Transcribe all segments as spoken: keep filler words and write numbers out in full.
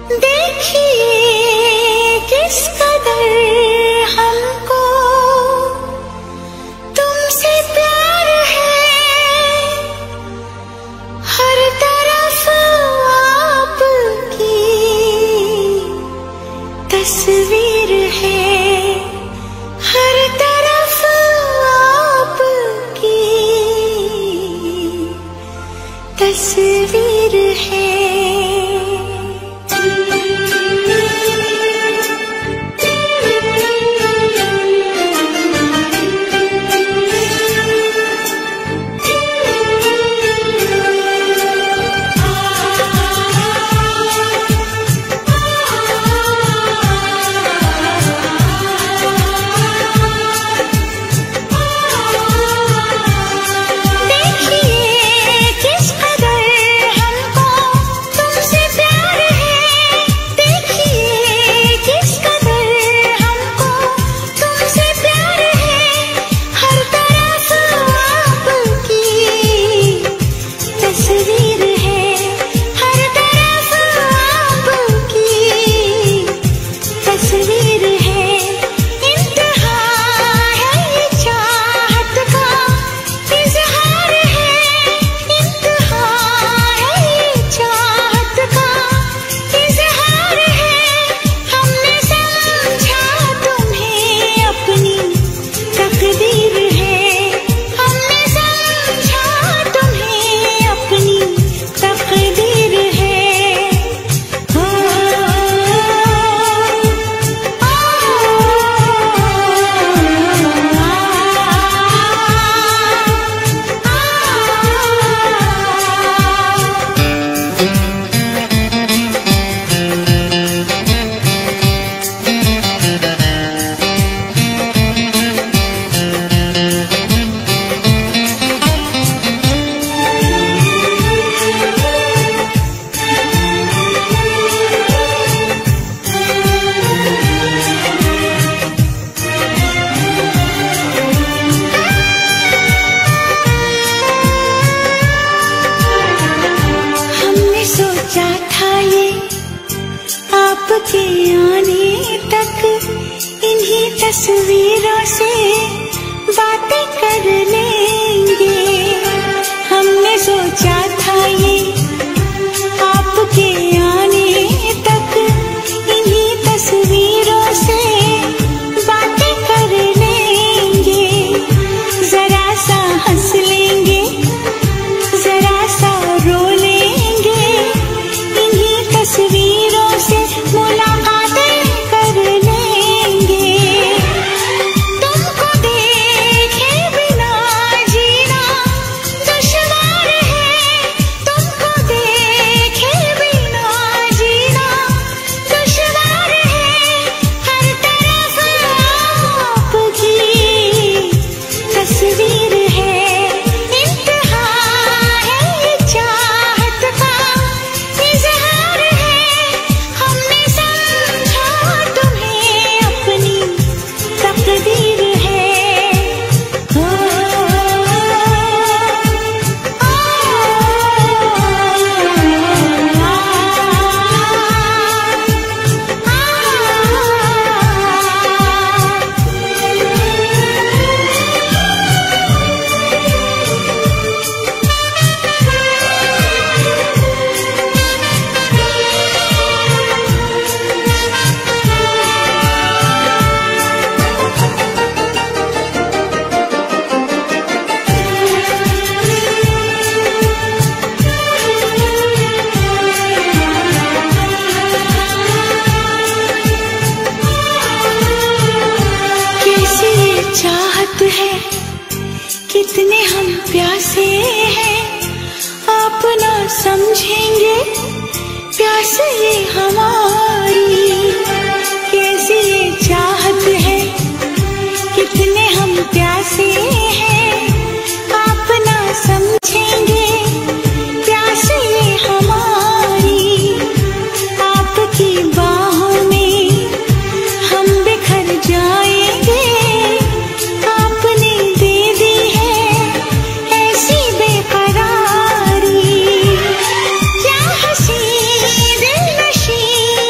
देखिए किस कदर हमको तुमसे प्यार है, हर तरफ आपकी तस्वीर है, हर तरफ आपकी तस्वीर है। आपके आने तक इन्हीं तस्वीरों से बातें कर लेंगे। हमने सोचा था ये आपके आने तक इन्हीं तस्वीरों से बातें कर लेंगे। जरा सा हंस लेंगे, जरा सा रो लेंगे, इन्हीं तस्वीरों से मुलाकातें कर लेंगे। तुमको देखे बिना जीना दुश्वार है, तुमको देखे बिना जीना दुश्वार है। हर तरफ आपकी तस्वीर है, इंतहा है ये चाहत का इजहार है। हमने समझा तुम्हें अपनी तकदीर है। हो कैसी ये चाहत है, कितने हम प्यासे हैं, आप ना समझेंगे प्यास ये हमारी। कैसी ये चाहत है, कितने हम प्यासे हैं, आप ना समझेंगे प्यास ये हमारी। आपकी बाहों में हम बिखर जाएंगे, आपने दे दी है ऐसी बेकरारी। क्या हंसी दिलनशी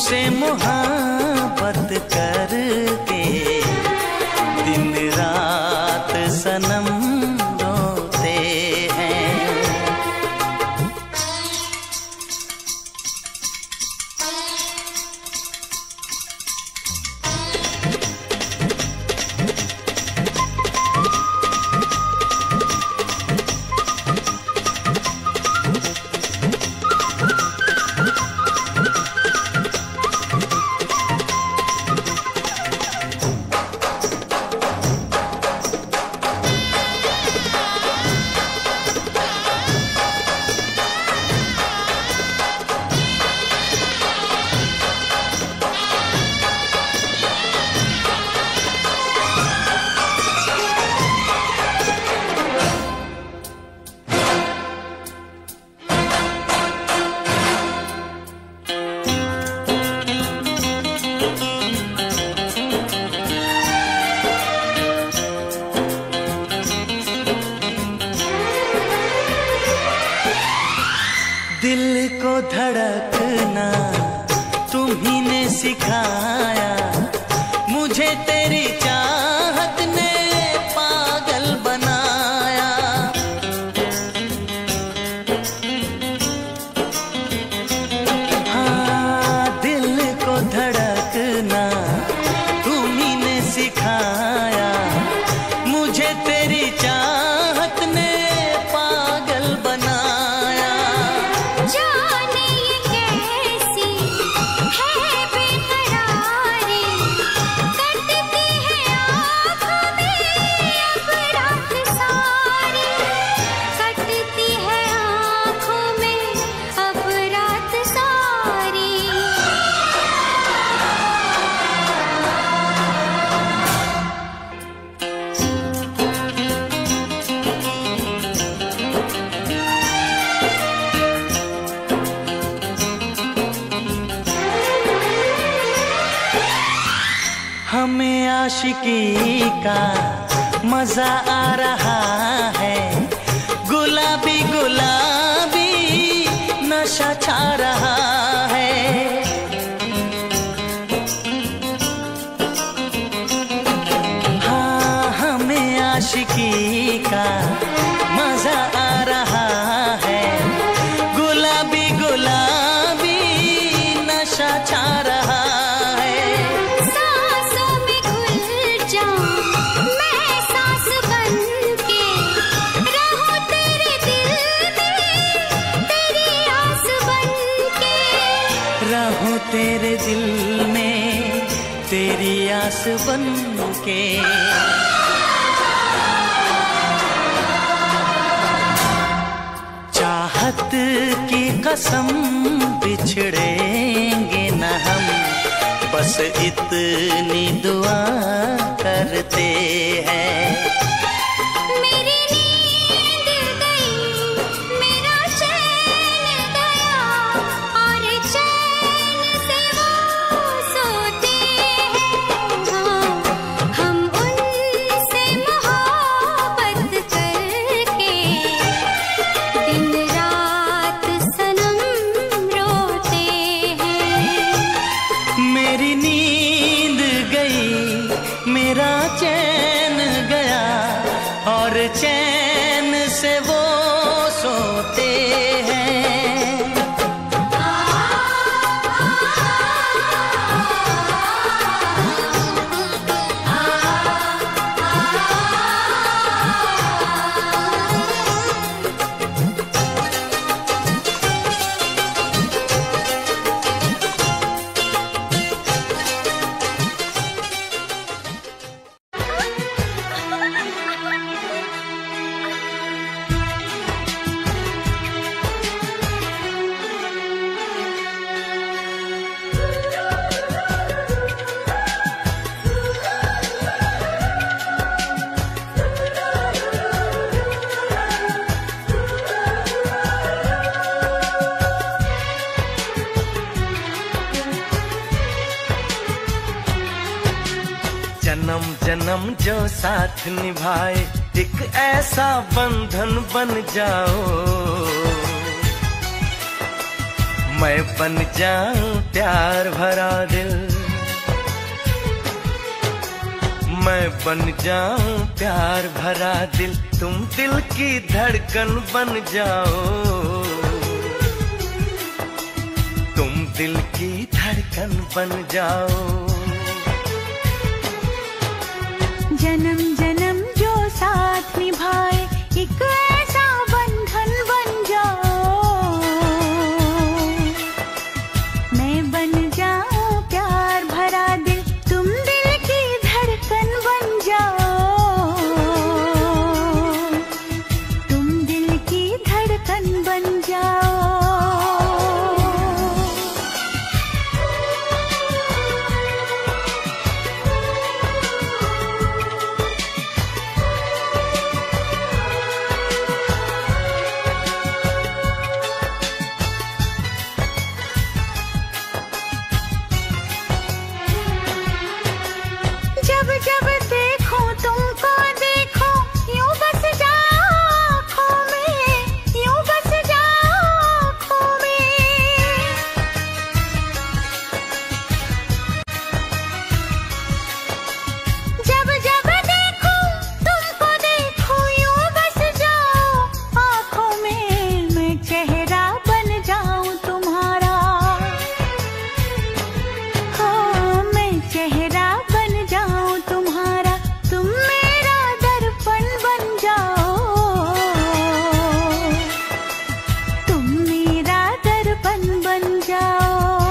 तुमसे मोहब्बत करके दिन रात सनम रोते हैं। दिल को धड़कना तुम्ही ने सिखाया, मुझे तेरी चाहत ने पागल बनाया। हाँ, दिल को धड़कना तुम्ही ने सिखाया, मुझे तेरी चाहत ने पागल बनाया। हमें आशिकी का मजा आ रहा है, गुलाबी गुलाबी नशा छा रहा है। हाँ, हमें आशिकी का मजा आ रहा है, गुलाबी गुलाबी नशा छा रहा है। रहूं तेरे दिल में तेरी आस बन के। चाहत की कसम बिछड़ेंगे न हम, बस इतनी दुआ करते हैं। मेरी नींद गई, मेरा चैन गया, और चैन से वो सोते हैं। जन्म जन्म जो साथ निभाए, एक ऐसा बंधन बन जाओ। मैं बन जाऊं प्यार भरा दिल, मैं बन जाऊं प्यार भरा दिल, तुम दिल की धड़कन बन जाओ, तुम दिल की धड़कन बन जाओ। जन्म जन्म जो साथ निभाए एक ऐसा बंधन बन जाओ, मैं बन जाऊं प्यार भरा दिल, तुम दिल की धड़कन बन जाओ, तुम दिल की धड़कन बन जाओ। जब जब देखो तुमको देखो यूं बस जाओ आँखों में, यूं बस जाओ आँखों में। जब जब देखो तुमको देखो यूं बस जाओ आँखों में, मैं चेहरा बन जाऊं तुम्हारा, हाँ मैं चेहरा बन जाऊं तुम्हारा, तुम मेरा दर्पण बन जाओ, तुम मेरा दर्पण बन जाओ।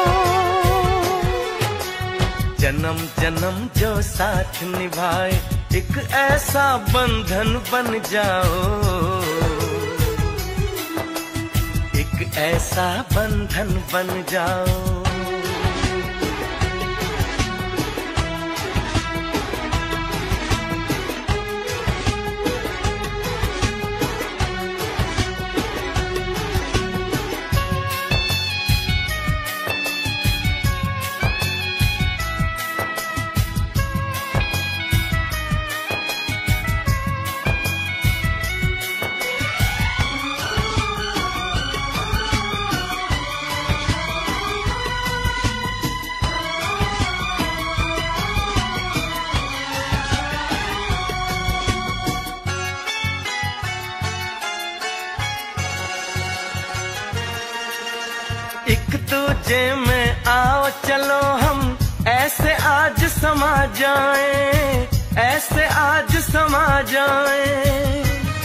जन्म जन्म जो साथ निभाए एक ऐसा बंधन बन जाओ, एक ऐसा बंधन बन जाओ। एक दूजे में आओ चलो हम ऐसे आज समा जाएं, ऐसे आज समा जाएं।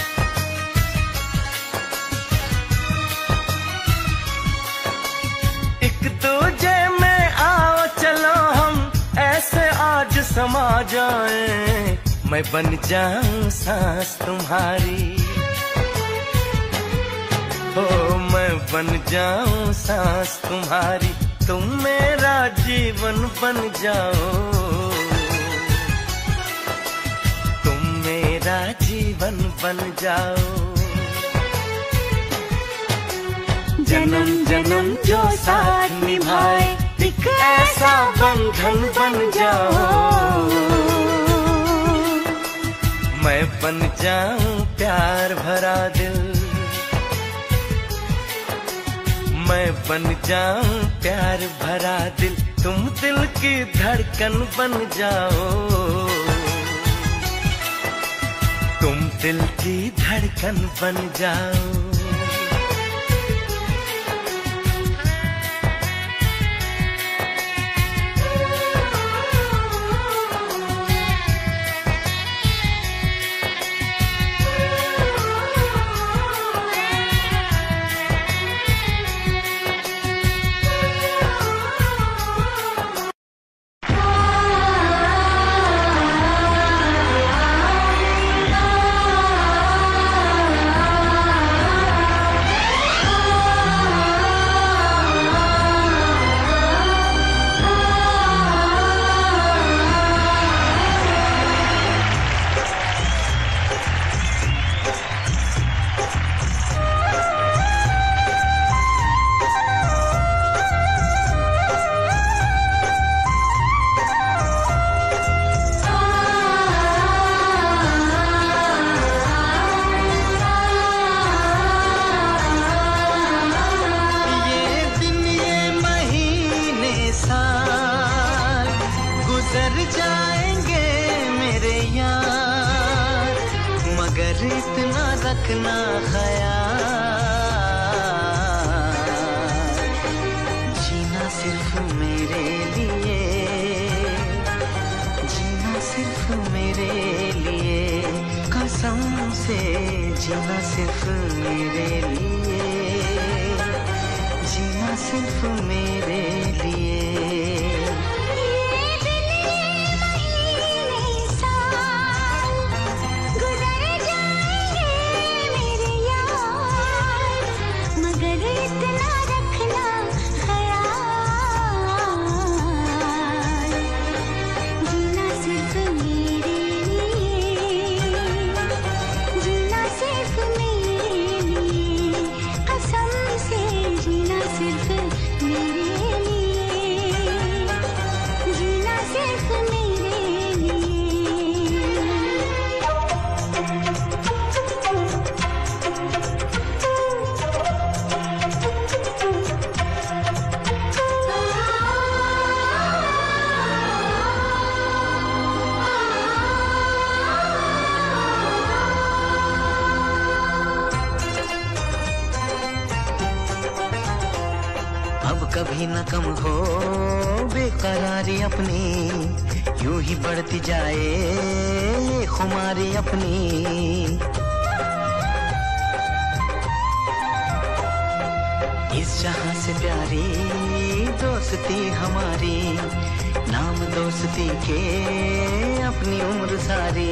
एक दूजे में आओ चलो हम ऐसे आज समा जाएं, मैं बन जाऊं सांस तुम्हारी, हो मैं बन जाऊं सांस तुम्हारी, तुम मेरा जीवन बन जाओ, तुम मेरा जीवन बन जाओ। जन्म जन्म जो साथ निभाए एक ऐसा बंधन बन जाओ, मैं बन जाऊं प्यार भरा दिल, मैं बन जाऊं प्यार भरा दिल, तुम दिल की धड़कन बन जाओ, तुम दिल की धड़कन बन जाओ। रखना ख्याल, जीना सिर्फ मेरे लिए, जीना सिर्फ मेरे लिए, कसम से जीना सिर्फ मेरे लिए, जीना सिर्फ मेरे लिए। कभी न कम हो बेकरारी अपनी, यूं ही बढ़ती जाए ये खुमारी अपनी। इस जहां से प्यारी दोस्ती हमारी, नाम दोस्ती के अपनी उम्र सारी।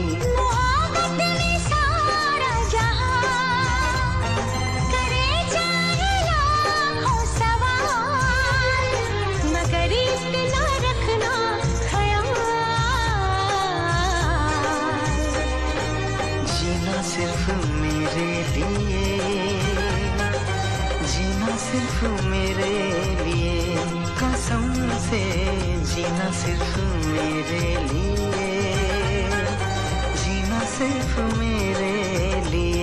सिर्फ मेरे लिए, जीना सिर्फ मेरे लिए, कसम से जीना सिर्फ मेरे लिए, जीना सिर्फ मेरे लिए।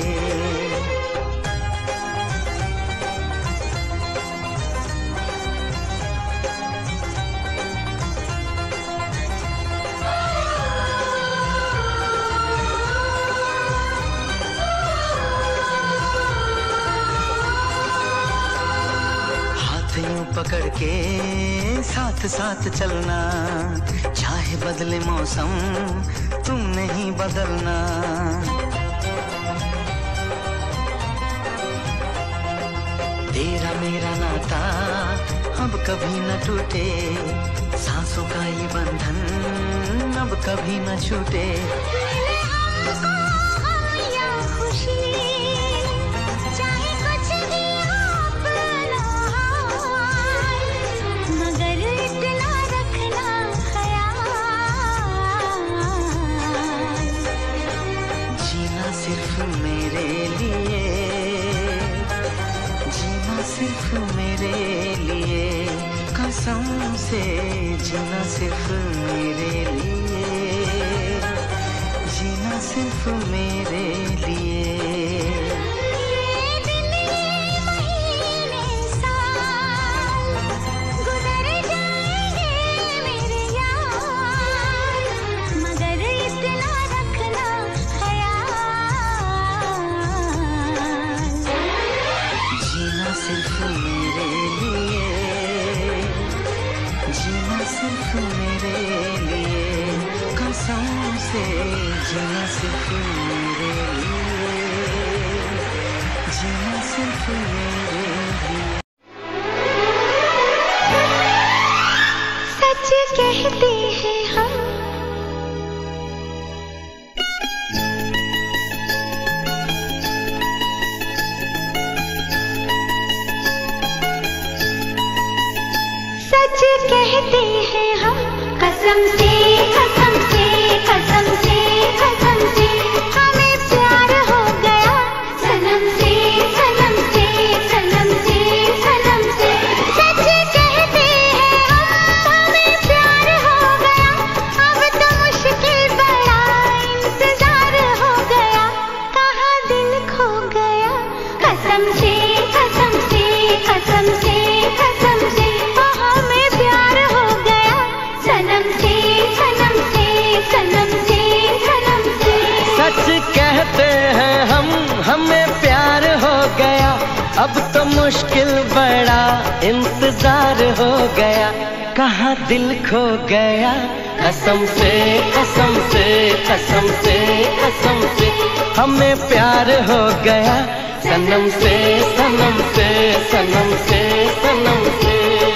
पकड़ के साथ साथ चलना, चाहे बदले मौसम तुम नहीं बदलना। तेरा मेरा नाता अब कभी न टूटे, सांसों का ये बंधन अब कभी न छूटे। सिर्फ मेरे लिए, जीना सिर्फ मेरे लिए, कसम से जीना सिर्फ मेरे लिए, जीना सिर्फ मेरे लिए। सिर्फ मेरे लिए, जीना सिर्फ मेरे लिए, कसम से जीना सिर्फ मेरे लिए, जीना सिर्फ मेरे लिए। सच कहते हैं हम, सच कहते हैं हम, कसम से कसम से कसम से कसम से हमें प्यार हो गया, सनम से सनम से सनम से सनम से। सच कहते हैं हम, हमें प्यार हो गया, अब तो मुश्किल बड़ा इंतजार हो गया, कहाँ दिल खो गया, कसम से कसम से कसम से कसम से हमें प्यार हो गया, सनम से सनम से सनम से सनम से। अब तो मुश्किल बड़ा इंतजार हो गया, कहाँ दिल खो गया। कसम से कसम से कसम से कसम से हमें प्यार हो गया, सनम से सनम से सनम से सनम से।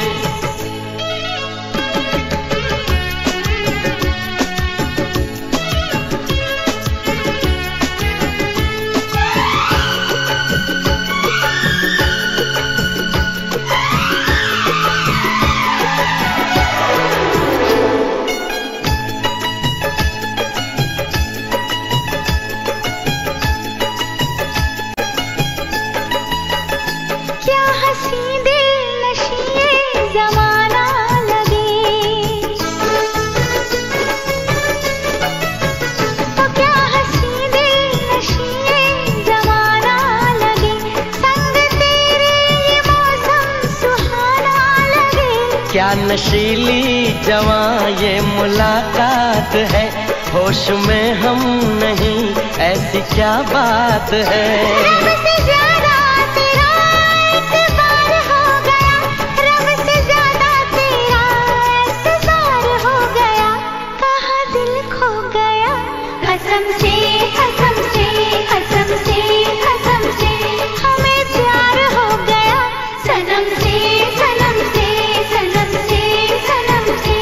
क्या नशीली जवां ये मुलाकात है, होश में हम नहीं ऐसी क्या बात है। रब से ज्यादा तेरा एतबार हो गया, रब से ज्यादा तेरा एतबार हो गया, कहाँ दिल खो गया। कसम से कसम से कसम से कसम से हमें प्यार हो गया, सनम से सनम से सनम से सनम से।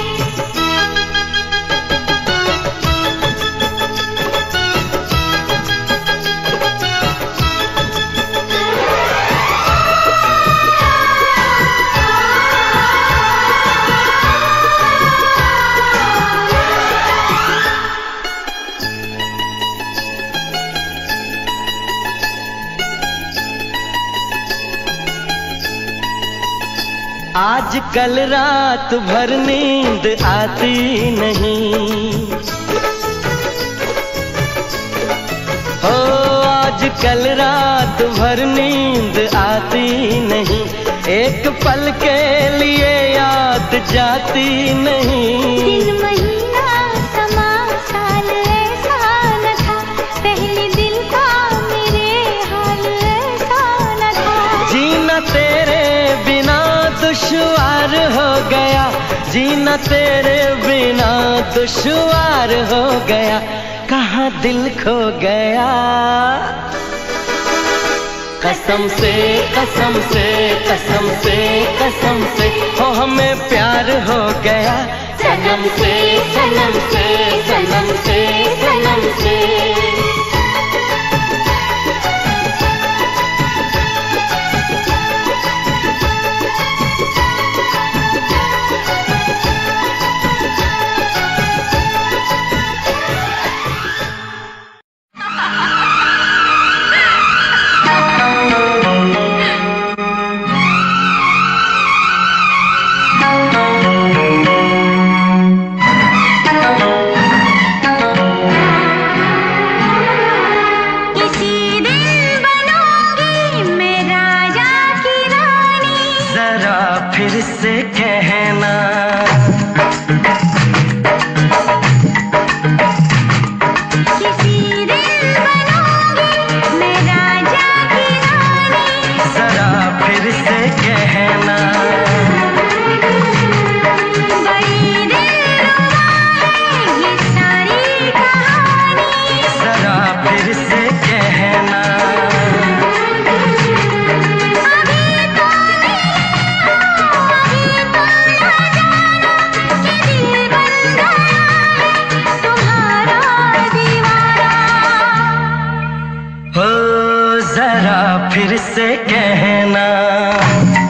आज कल रात भर नींद आती नहीं, हो आज कल रात भर नींद आती नहीं, एक पल के लिए याद जाती नहीं। दिन महीना समा साल ऐसा न था, पहले दिल का मेरे हाल ऐसा न था। जीना तेरे बिना दुश्वार हो गया, जीना तेरे बिना दुश्वार हो गया, कहाँ दिल खो गया। कसम से कसम से कसम से कसम से हो हमें प्यार हो गया, सनम से सनम से सनम से सनम से। फिर से कहना किसी दिन बनूंगी मैं राजा की रानी, जरा फिर से कहना बड़ी दिलरुबा है ये सारी कहानी, जरा फिर से कहना फिर से कहना।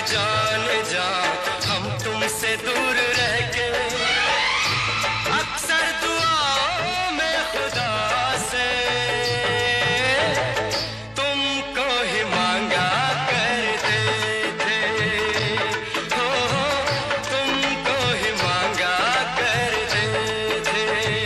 जान जा हम तुमसे दूर रह के अक्सर दुआओं में खुदा से तुमको ही मांगा करते थे, हो तुमको ही मांगा करते थे।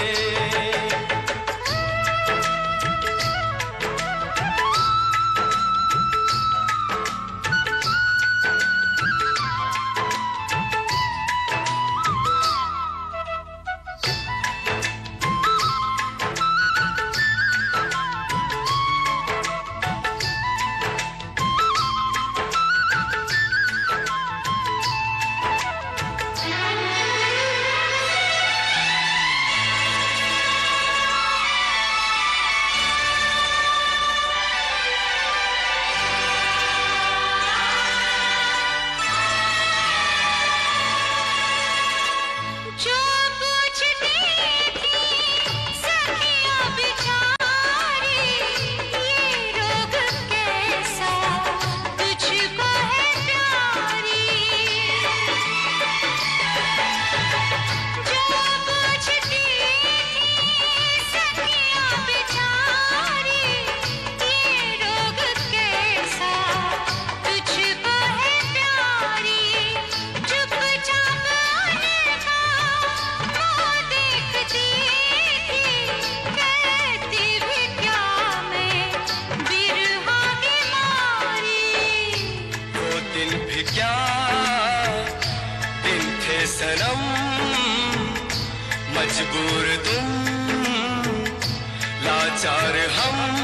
क्या दिन थे सनम, मजबूर तुम लाचार हम।